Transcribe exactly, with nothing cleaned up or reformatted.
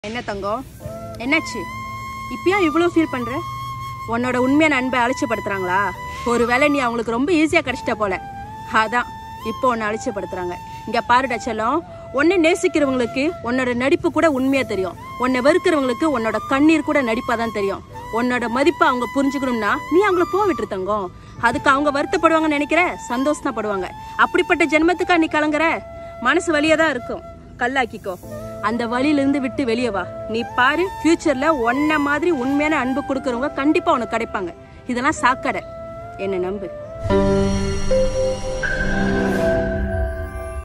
என்ன தங்கம் என்னாச்சு இப்பயா இவ்ளோ ஃபீல் பண்ற உன்னோட உண்மையான அன்பை அலட்சியப்படுத்துறாங்களா ஒருவேளை நீ அவங்களுக்கு ரொம்ப ஈஸியா கிடைச்சிட்ட போல அதான் இப்போ உன்னை அலட்சியப்படுத்துறாங்க இங்க பாருடா செல்லம் உன்னை நேசிக்கிறவங்களுக்கு உன்னோட நடிப்பு கூட உண்மையா தெரியும் உன்னை வெறுக்கிறவங்களுக்கு உன்னோட கண்ணீர் கூட நடிப்பாதான் தெரியும் உன்னோட மதிப்பை அவங்க புரிஞ்சுக்கணும்னா நீ அவங்கள போக விட்டுரு தங்கம் அதுக்கு அவங்க வருத்தப்படுவாங்கன்னு நினைக்கிற சந்தோஷம் படுவாங்க அப்படிப்பட்ட ஜென்மத்துக்கா நீ கலங்குற மனசு வலியாதான் இருக்கும் கல்லாக்கிக்கோ அந்த வழியிலிருந்து விட்டு வெளியே வா நீ பாரு ஃபியூச்சர்ல உன்ன மாதிரி உண்மையான அன்பு கொடுக்கறவங்க கண்டிப்பா உனக்கு கிடைப்பாங்க இதெல்லாம் சாக்கடை என்ன நம்பு